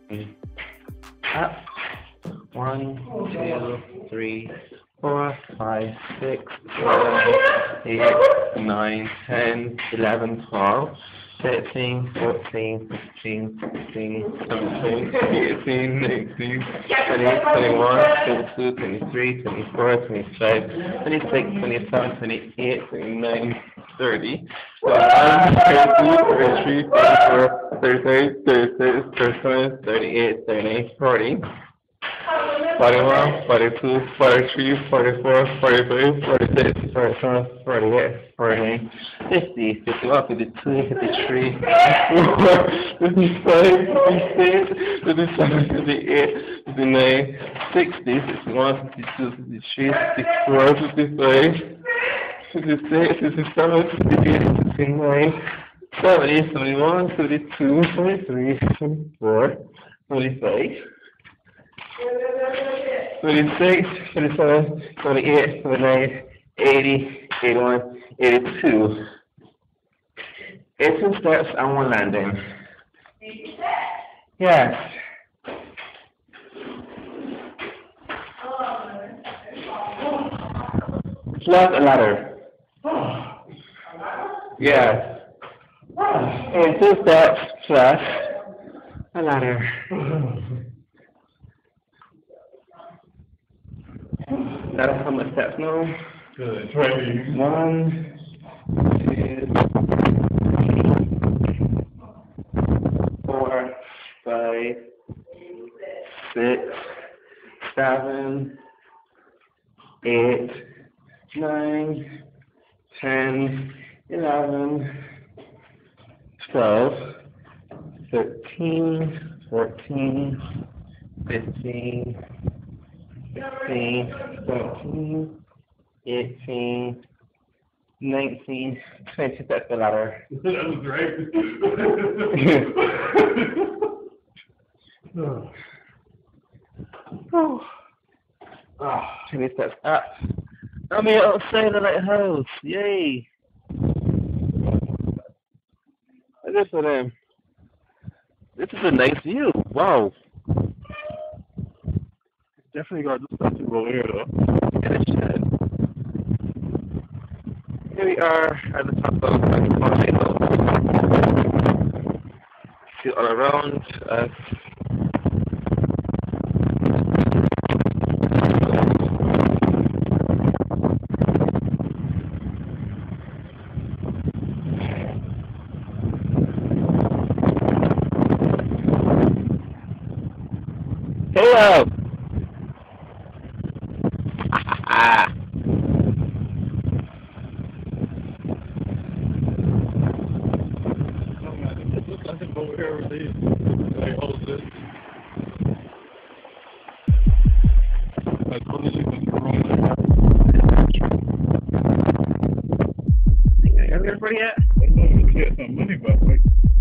Up. 1, 2, 3, 4, 5, 6, 7, 8, 9, 10, 11, 12, 13, 14, 15, 16, 17, 18, 19, 20, 21, 22, 23, 24, 25, 26, 27, 28, 29, 30, 31, 32, 33, 34, 35, 36, 37, 38, 39, 40. 41, 42, 43, 44, 45, 46, 47, 48, 49, 50, 51, 52, 53, 54, 55, 56, 57, 58, 59, 60, 61, 62, 53, 54, 55, 56, 57, 58, 59, 70, 71, 72, 73, 74, 75. 26, 27, 28, 29, 80, 81, 82. 82 steps and 1 landing. Yes. Plus a ladder. Yes. 82 steps plus a ladder. That's how much steps now. Good. 20. 1, 2, 4, 5, 6, 7, 8, 9, 10, 11, 12, 13, 14, 15, 16, 17, 18, 19, 20. That's the ladder. That was great. Oh. 20 steps up. I'm here outside the lighthouse. Yay. Look at them. This is a nice view. Wow. Definitely got this stuff to go here though. Yeah, it should. Here we are at the top of the volcano. See all around us. Hello! Everybody yet? I know you get some money back.